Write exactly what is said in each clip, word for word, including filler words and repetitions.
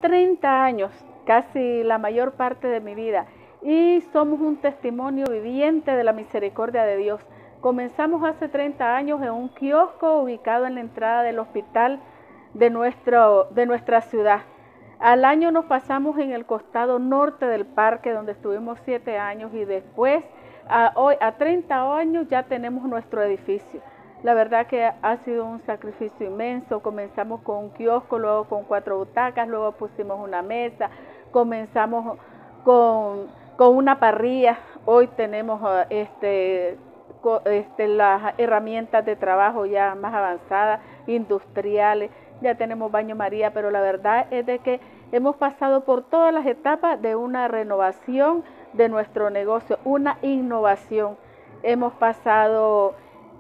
treinta años, casi la mayor parte de mi vida, y somos un testimonio viviente de la misericordia de Dios. Comenzamos hace treinta años en un kiosco ubicado en la entrada del hospital de, nuestro, de nuestra ciudad. Al año nos pasamos en el costado norte del parque, donde estuvimos siete años, y después, a, hoy, a treinta años, ya tenemos nuestro edificio. La verdad que ha sido un sacrificio inmenso. Comenzamos con un kiosco, luego con cuatro butacas, luego pusimos una mesa, comenzamos con, con una parrilla. Hoy tenemos este, este, las herramientas de trabajo ya más avanzadas, industriales, ya tenemos baño María, pero la verdad es de que hemos pasado por todas las etapas de una renovación de nuestro negocio, una innovación. Hemos pasado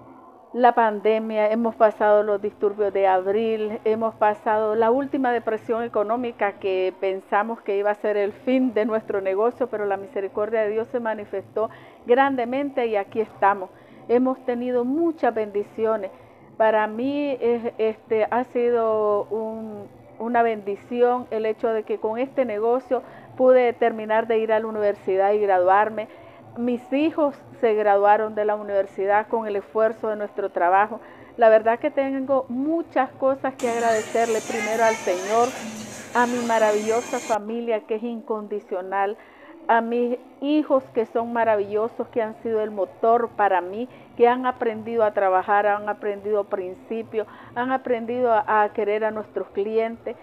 la pandemia, hemos pasado los disturbios de abril, hemos pasado la última depresión económica que pensamos que iba a ser el fin de nuestro negocio, pero la misericordia de Dios se manifestó grandemente y aquí estamos. Hemos tenido muchas bendiciones. Para mí este, ha sido un, una bendición el hecho de que con este negocio pude terminar de ir a la universidad y graduarme. Mis hijos se graduaron de la universidad con el esfuerzo de nuestro trabajo. La verdad que tengo muchas cosas que agradecerle primero al Señor, a mi maravillosa familia que es incondicional, a mis hijos que son maravillosos, que han sido el motor para mí, que han aprendido a trabajar, han aprendido principios, han aprendido a, a querer a nuestros clientes.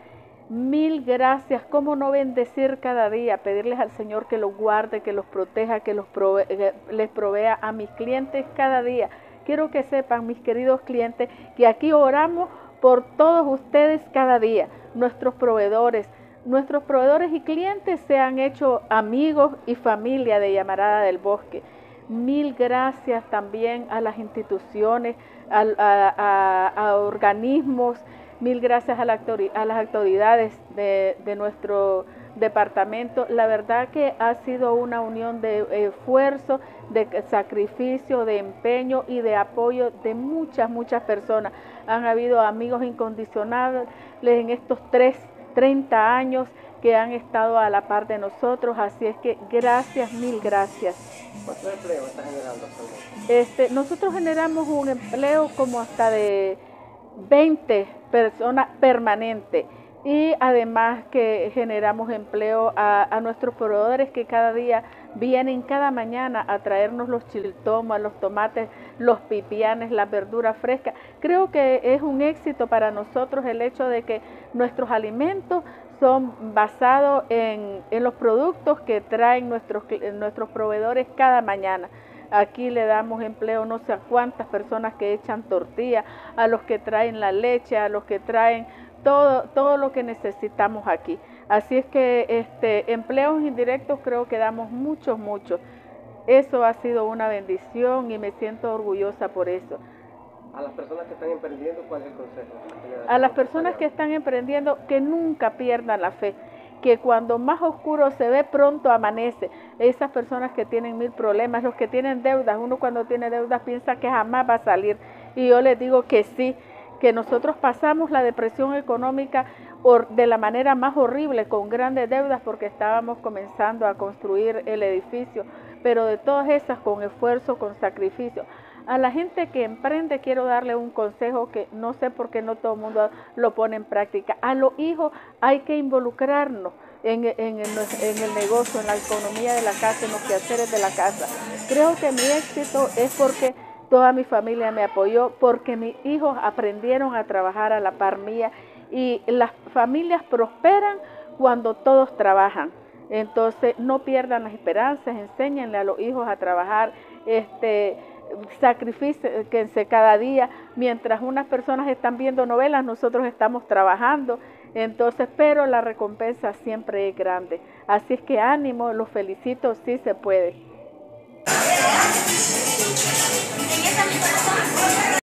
Mil gracias. ¿Cómo no bendecir cada día? Pedirles al Señor que los guarde, que los proteja, que los prove que les provea a mis clientes cada día. Quiero que sepan, mis queridos clientes, que aquí oramos por todos ustedes cada día. Nuestros proveedores, nuestros proveedores y clientes se han hecho amigos y familia de Llamarada del Bosque. Mil gracias también a las instituciones, a, a, a, a organismos. Mil gracias a, la a las autoridades de, de nuestro departamento. La verdad que ha sido una unión de esfuerzo, de sacrificio, de empeño y de apoyo de muchas, muchas personas. Han habido amigos incondicionales en estos tres, treinta años que han estado a la par de nosotros. Así es que gracias, mil gracias. ¿Cuántos empleos está generando? Este, nosotros generamos un empleo como hasta de veinte personas permanentes, y además que generamos empleo a, a nuestros proveedores que cada día vienen cada mañana a traernos los chiltomas, los tomates, los pipianes, las verduras frescas. Creo que es un éxito para nosotros el hecho de que nuestros alimentos son basados en, en los productos que traen nuestros, nuestros proveedores cada mañana. Aquí le damos empleo no sé a cuántas personas que echan tortilla, a los que traen la leche, a los que traen todo, todo lo que necesitamos aquí. Así es que este, empleos indirectos creo que damos muchos, muchos. Eso ha sido una bendición y me siento orgullosa por eso. A las personas que están emprendiendo, ¿cuál es el consejo? A las personas que están emprendiendo, que nunca pierdan la fe, que cuando más oscuro se ve, pronto amanece. Esas personas que tienen mil problemas, los que tienen deudas, uno cuando tiene deudas piensa que jamás va a salir, y yo les digo que sí, que nosotros pasamos la depresión económica de la manera más horrible, con grandes deudas, porque estábamos comenzando a construir el edificio, pero de todas esas con esfuerzo, con sacrificio. A la gente que emprende quiero darle un consejo que no sé por qué no todo el mundo lo pone en práctica. A los hijos hay que involucrarnos en, en, en, en el negocio, en la economía de la casa, en los quehaceres de la casa. Creo que mi éxito es porque toda mi familia me apoyó, porque mis hijos aprendieron a trabajar a la par mía, y las familias prosperan cuando todos trabajan. Entonces no pierdan las esperanzas, enséñenle a los hijos a trabajar, este, sacrifíquense cada día. Mientras unas personas están viendo novelas, nosotros estamos trabajando. Entonces, pero la recompensa siempre es grande. Así es que ánimo, los felicito, sí se puede.